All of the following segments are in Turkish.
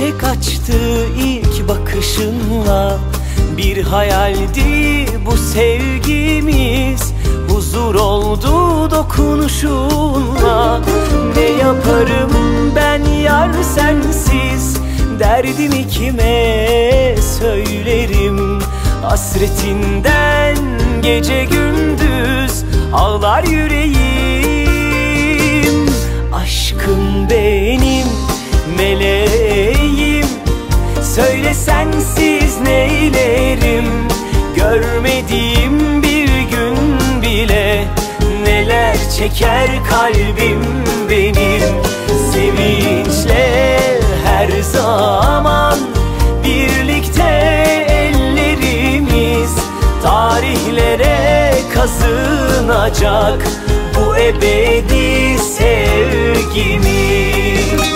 çiçek açtı ilk bakışınla. Bir hayaldi bu sevgimiz, huzur oldu dokunuşunla. Ne yaparım ben yar sensiz, derdimi kime söylerim? Hasretinden gece gündüz ağlar yüreğim. Aşkım benim meleğim, söyle sensiz neylerim? Görmediğim bir gün bile neler çeker kalbim benim. Sevinçle her zaman birlikte ellerimiz, tarihlere kazınacak bu ebedi sevgimiz.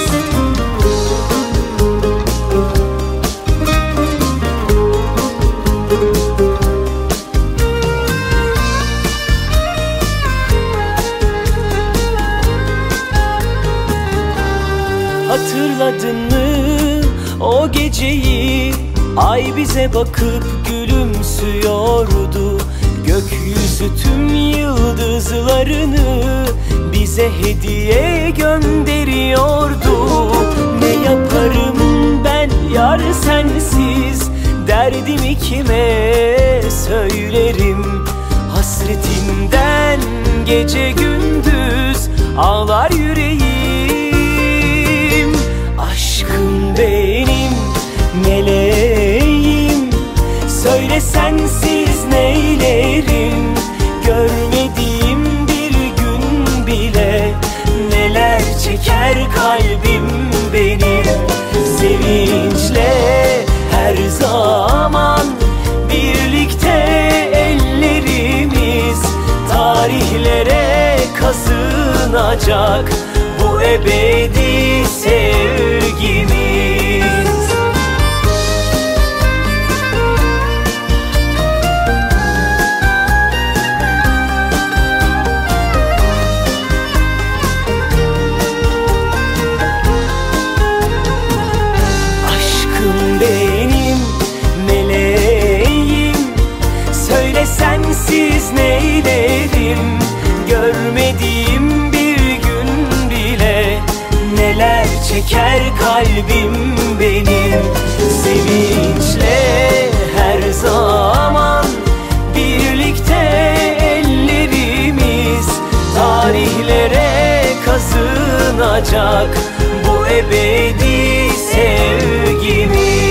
Hatırladın mı o geceyi? Ay bize bakıp gülümsüyordu. Gökyüzü tüm yıldızlarını bize hediye gönderiyordu. Ne yaparım ben yar sensiz, derdimi kime söylerim? Hasretinden gece gündüz ağlar yüreğim. Aşkım benim meleğim, söyle sensiz neylerim? Görmediğim bir gün bile neler çeker kalbim benim. Sevinçle her zaman birlikte ellerimiz, tarihlere kazınacak bu ebedi sevgimiz. Aşkım benim meleğim, söyle sensiz neylerim? Görmediğim bir gün bile neler çeker kalbim benim. Sevinçle her zaman birlikte ellerimiz, tarihlere kazınacak bu ebedi sevgimiz.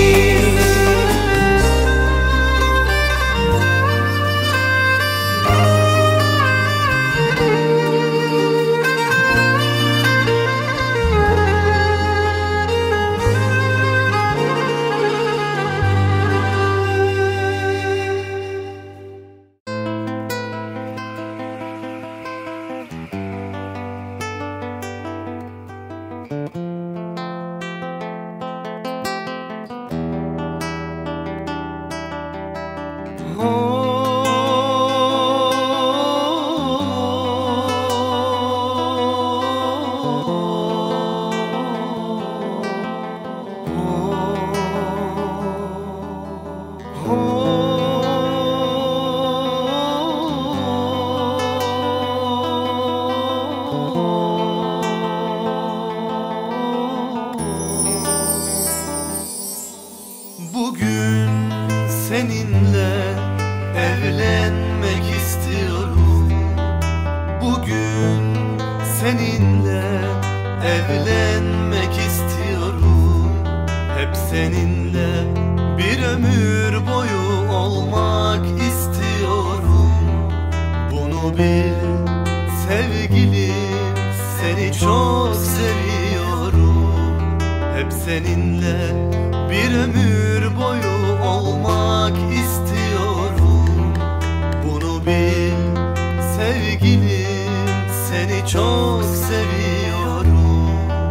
Bugün seninle evlenmek istiyorum. Bugün seninle evlenmek istiyorum. Hep seninle bir ömür boyu olmak istiyorum. Bunu bil sevgilim, seni çok seviyorum. Hep seninle bir ömür boyu olmak istiyorum. Bunu bil sevgilim, seni çok seviyorum.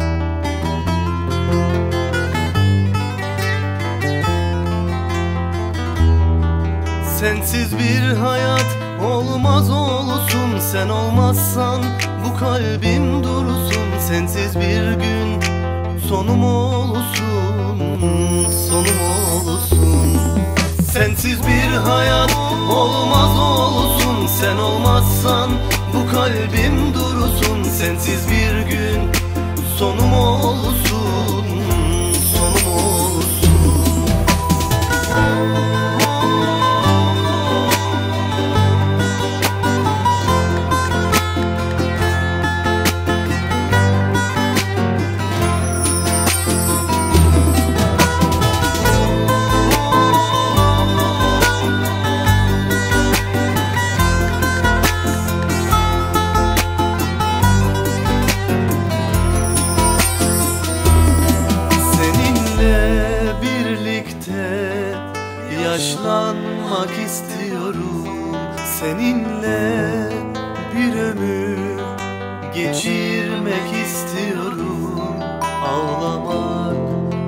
Sensiz bir hayat olmaz olsun. Sen olmazsan bu kalbim dursun. Sensiz bir gün sonum olsun. sonum olsun. Sensiz bir hayat olmaz olsun. Sen olmazsan bu kalbim dursun. Sensiz bir gün sonum olsun, sonum olsun. Yaşlanmak istiyorum. Seninle bir ömür geçirmek istiyorum. Ağlamak,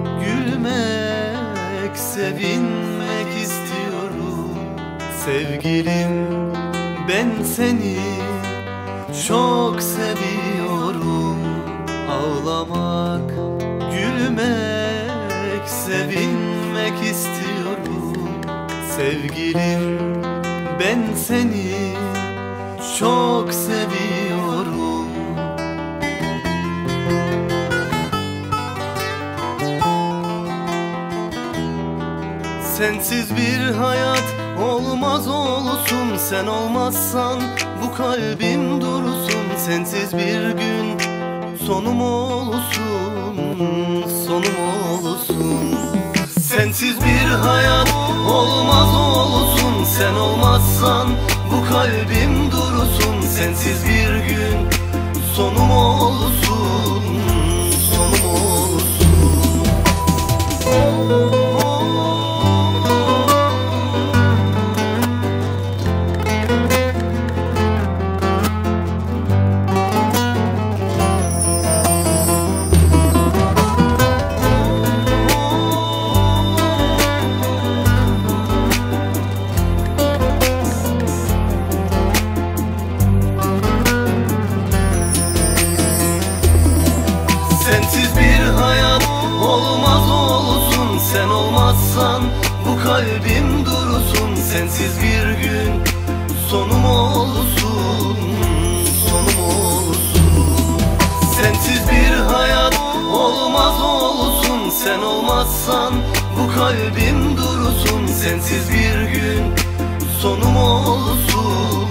gülmek, sevinmek istiyorum. Sevgilim, ben seni çok seviyorum. Ağlamak, gülmek, sevinmek istiyorum. Sevgilim, ben seni çok seviyorum. Sensiz bir hayat olmaz olsun. Sen olmazsan bu kalbim dursun. Sensiz bir gün sonum olsun, sonum olsun. Sensiz bir hayat olmaz olsun. Sen olmazsan bu kalbim dursun. Sensiz bir gün sonum olsun, sonum olsun. Sensiz bir hayat olmaz olsun. Sen olmazsan bu kalbim dursun. Sensiz bir gün sonum olsun, sonum olsun. Sensiz bir hayat olmaz olsun. Sen olmazsan bu kalbim dursun. Sensiz bir gün sonum olsun.